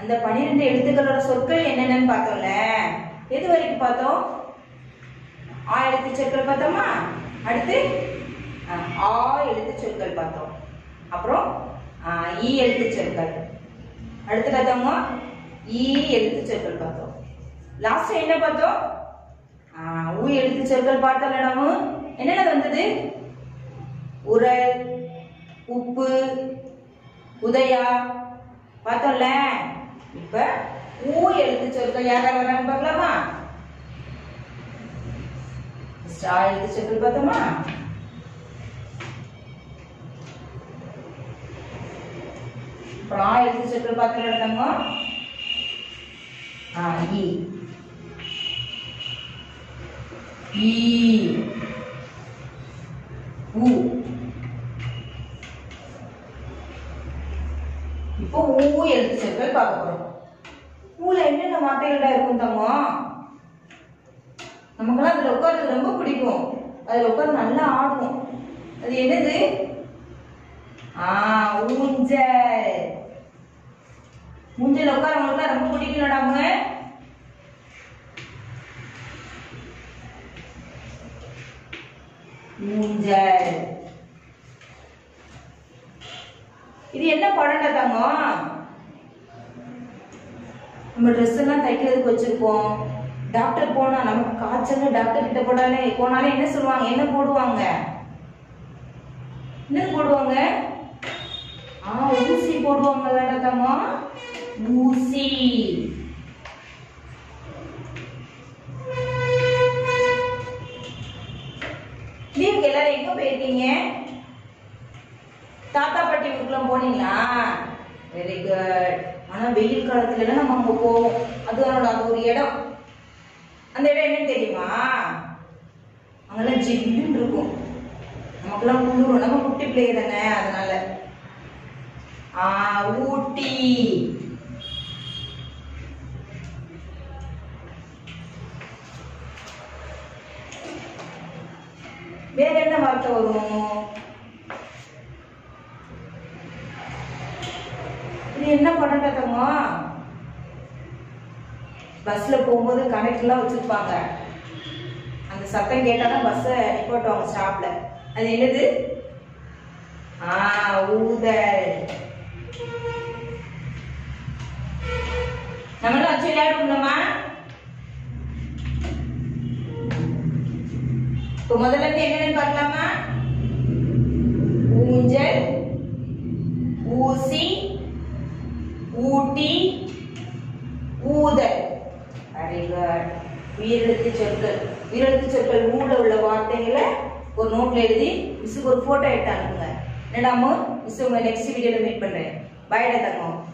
அந்த 12 எழுத்துக்களோட சொற்கள் என்னென்னு பார்த்தோம்ல. எது வரைக்கும் பார்த்தோம்? ஆ எழுத்து சொற்கள் பார்த்தோமா? அடுத்து ஆ எழுத்து சொற்கள் பார்த்தோம். அப்புறம் ஈ எழுத்து சொற்கள். அடுத்து பார்த்தோமா ஈ எழுத்து சொற்கள் பார்த்தோம். லாஸ்ட் என்ன பார்த்தோம்? ஊ எழுத்து சொற்கள் பார்த்தோம்ல. நம்ம என்னென்ன வந்தது? உரல், உப்பு, உதயா பார்த்தோம்ல. இப்ப ஊ எழுத்து சொற்கள் யாரா வரான்னு பார்க்கலாமா? ஸ்டா எழுத்து சொற்கள் பார்த்தோமா? அப்புறம் ஆ எழுத்து சொற்கள் பார்த்தோம் எடுத்தாங்க. ஈ ஈ ஊ. இப்போ ஊ எழுத்து சொற்கள் பார்க்க போறோம். ஊல என்னென்ன வார்த்தைகள் இருக்கும் தங்கம்? நமக்கெல்லாம் அதுல உட்கார்றது ரொம்ப பிடிக்கும். அதுல உட்கார்ந்து நல்லா ஆடுவோம். அது என்னது? ஊஞ்சல். ஊஞ்சல் உட்காரவங்களுக்கு ரொம்ப பிடிக்கும்டாங்க. ஊஞ்சல். இது என்ன படம்டா தங்கம்? நம்ம ட்ரெஸ் எல்லாம் தைக்கிறதுக்கு வச்சிருப்போம். டாக்டர் போனா நமக்கு காய்ச்சல் டாக்டர் கிட்ட போனாலே என்ன சொல்லுவாங்க? என்ன போடுவாங்க? என்ன போடுவாங்க? ஊசி போடுவாங்க தங்கம். ஊசி. லீவுக்கு எல்லாரும் எங்க போயிருக்கீங்க? தாத்தா பாட்டி வீட்டுக்குலாம் போனீங்களா? Very good. ஆனா வெயில் காலத்துல எல்லாம் நம்ம அங்க போவோம். அது ஒரு இடம். அந்த இடம் என்னன்னு தெரியுமா? அங்கெல்லாம் ஜில்லுன்னு இருக்கும். நமக்கெல்லாம் குளிரும். நம்ம குட்டி பிள்ளை தானே, அதனால. ஊட்டி. வேற என்ன வார்த்தை வரும்? இது என்ன பண்ணட்டங்க? பஸ்ல போகும்போது கனெக்ட்லாம் வச்சிருப்பாங்க. அந்த சத்தம் கேட்டாதான் பஸ் நிப்பாட்டுவாங்க ஸ்டாப்ல. அது என்னது? ஊதல். நம்மளும் வச்சு விளையாடுவோம்லமா. இப்போ முதல்ல இருந்து என்னன்னு பார்க்கலாமா? ஊஞ்சல், ஊசி, ஊட்டி, ஊதல். Very good. உயிரெழுத்து சொற்கள். உயிரெழுத்து சொற்கள் ஊட உள்ள வார்த்தைகளை ஒரு நோட்ல எழுதி மிஸ்ஸுக்கு ஒரு போட்டோ எடுத்து அனுப்புங்க. என்னடாமோ மிஸ் உங்களை நெக்ஸ்ட் வீடியோல மீட் பண்றேன். பை தங்கம்.